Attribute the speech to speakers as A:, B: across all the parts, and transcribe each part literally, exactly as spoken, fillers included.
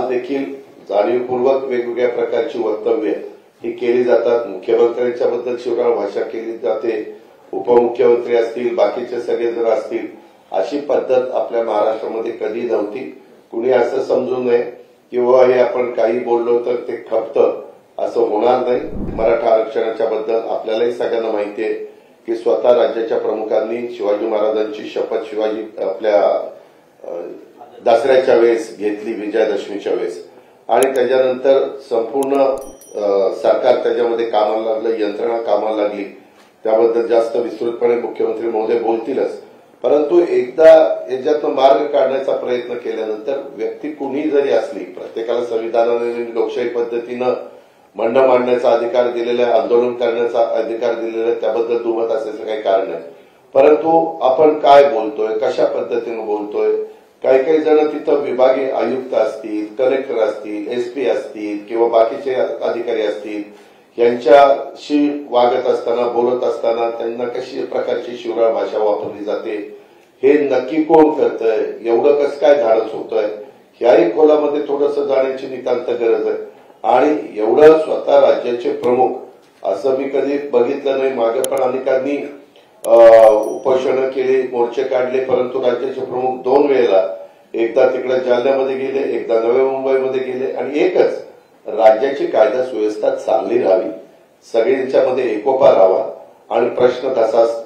A: आज देखील जाणीवपूर्वक वेगवेगळ्या प्रकारची वक्तव्य ही केली जातात। मुख्यमंत्र्यांच्या बद्दल शिवराळ भाषा केली जाते, उपमुख्यमंत्री असतील, बाकीचे सगळे जर असतील, अशी पद्धत आपल्या महाराष्ट्रामध्ये कधी नव्हती। कुणी असं समजू नये किंवा हे आपण काही बोललो तर ते खपतं, असं होणार नाही। मराठा आरक्षणाच्या बद्दल आपल्यालाही सगळ्यांना माहिती आहे की स्वतः राज्याच्या प्रमुखांनी शिवाजी महाराजांची शपथ शिवाजी आपल्या दसऱ्याच्या वेळेस घेतली, विजयादशमीच्या वेळेस, आणि त्याच्यानंतर संपूर्ण सरकार त्याच्यामध्ये कामाला लागलं, यंत्रणा कामाला लागली। त्याबद्दल जास्त विस्तृतपणे मुख्यमंत्री महोदय बोलतीलच, परंतु एकदा याच्यातून मार्ग काढण्याचा प्रयत्न केल्यानंतर व्यक्ती कुणी जरी असली, प्रत्येकाला संविधानाने लोकशाही पद्धतीनं म्हणणं मांडण्याचा अधिकार दिलेला आहे, आंदोलन करण्याचा अधिकार दिलेला आहे, त्याबद्दल दुमत असण्याचं काही कारण नाही। परंतु आपण काय बोलतोय, कशा पद्धतीने बोलतोय, काही काही जण तिथं विभागीय आयुक्त असतील, कलेक्टर असतील, एसपी असतील किंवा बाकीचे अधिकारी असतील, यांच्याशी वागत असताना, बोलत असताना त्यांना कशी प्रकारची शिवराळ भाषा वापरली जाते, हे नक्की कोण करतंय, एवढं कसं काय धाडस होतंय, ह्याही खोलामध्ये थोडंसं जाण्याची नितांत गरज आहे। आणि एवढं स्वतः राज्याचे प्रमुख असं मी कधी बघितलं नाही। मागे पण अनेकांनी उपोषण केले, मोर्चे काढले, परंतु राज्याचे प्रमुख दोन वेळेला, एकदा तिकडे जालन्यामध्ये गेले, एकदा नवी मुंबईमध्ये गेले, आणि एकच राज्याची कायदा सुव्यवस्था चांगली राहावी, सगळ्यांच्यामध्ये एकोपा राहावा आणि प्रश्न तसाच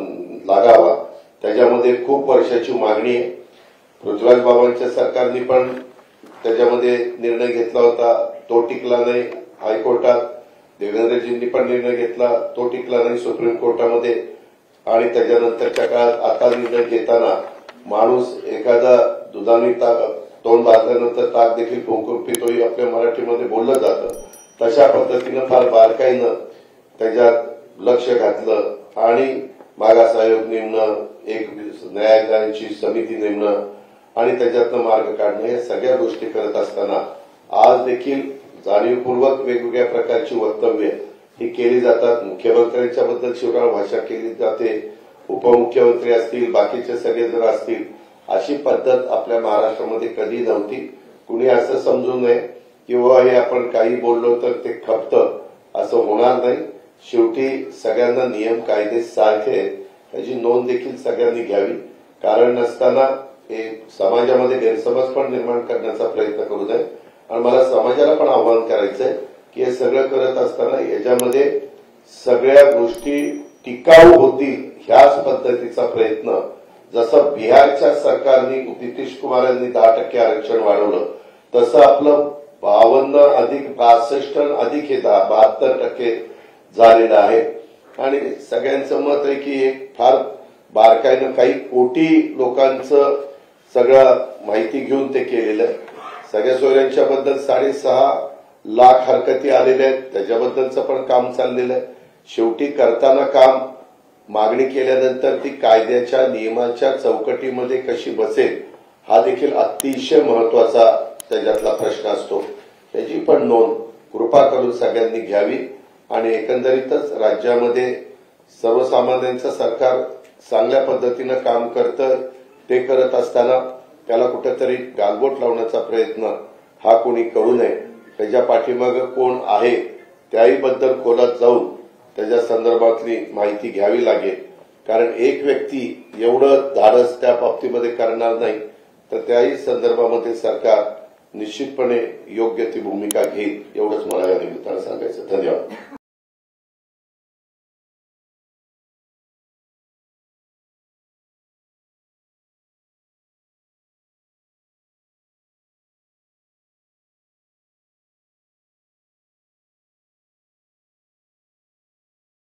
A: लागावा, त्याच्यामध्ये खूप वर्षाची मागणी आहे। पृथ्वीराज बाबांच्या सरकारने पण त्याच्यामध्ये निर्णय घेतला होता, तो टिकला नाही हायकोर्टात। देवेंद्रजींनी पण निर्णय घेतला, तो टिकला नाही सुप्रीम कोर्टामध्ये। आणि त्याच्यानंतरच्या काळात आता निर्णय घेताना माणूस एखादा दुधाने तोंड बांधल्यानंतर ताक देखील फुंकून पितो, आपल्या मराठीमध्ये बोललं जातं। तशा पद्धतीनं फार बारकाईनं त्याच्यात लक्ष घातलं आणि मागास आयोग नेमणं, एक न्यायालयाची समिती नेमणं आणि त्याच्यातनं मार्ग काढणं, या सगळ्या गोष्टी करत असताना आज देखील जाणीवपूर्वक वेगवेगळ्या प्रकारची वक्तव्य ही केली जातात। मुख्यमंत्र्यांच्या बद्दल शिवराळ भाषा केली जाते, उपमुख्यमंत्री असतील, बाकीचे सगळे जर असतील, अशी पद्धत आपल्या महाराष्ट्रामध्ये कधी नव्हती। कुणी असं समजू नये किंवा हे आपण काही बोललो तर ते खपतं, असं होणार नाही। शेवटी सगळ्यांना नियम कायदे सारखे आहेत, त्याची नोंद देखील सगळ्यांनी घ्यावी। कारण नसताना हे समाजामध्ये गैरसमज पण निर्माण करण्याचा प्रयत्न करू नये। आणि मला समाजाला पण आवाहन करायचंय की हे सगळं करत असताना याच्यामध्ये सगळ्या गोष्टी टिकाऊ होतील ह्याच पद्धतीचा प्रयत्न, जसं बिहारच्या सरकारने नितीश कुमार यांनी दहा टक्के आरक्षण वाढवलं, तसं आपलं बावन्न अधिक बासष्ट अधिक हे दहा बहात्तर टक्के झालेलं आहे। आणि सगळ्यांचं मत आहे की एक फार बारकाईनं काही कोटी लोकांचं सगळं माहिती घेऊन ते केलेलं आहे। सगळ्या सोयऱ्यांच्या बद्दल साडेसहा लाख हरकती आलेल्या आहेत, त्याच्याबद्दलचं पण काम चाललेलं आहे। शेवटी करताना काम मागणी केल्यानंतर ती कायद्याच्या नियमाच्या चौकटीमध्ये कशी बसेल, हा देखील अतिशय महत्वाचा त्याच्यातला प्रश्न असतो। त्याची पण नोंद कृपा करून सगळ्यांनी घ्यावी। आणि एकंदरीतच राज्यामध्ये सर्वसामान्यांचं सरकार चांगल्या पद्धतीनं काम करतं, ते करत असताना त्याला कुठेतरी गालबोट लावण्याचा प्रयत्न हा कोणी करू नये। त्याच्या पाठीमागे कोण आहे त्याही बद्दल खोलात जाऊन त्याच्या संदर्भातली माहिती घ्यावी लागेल। कारण एक व्यक्ती एवढं धाडस त्या बाबतीमध्ये करणार नाही, तर त्याही संदर्भामध्ये सरकार निश्चितपणे योग्य ती भूमिका घेईल, एवढंच मला या निमित्तानं सांगायचं। धन्यवाद।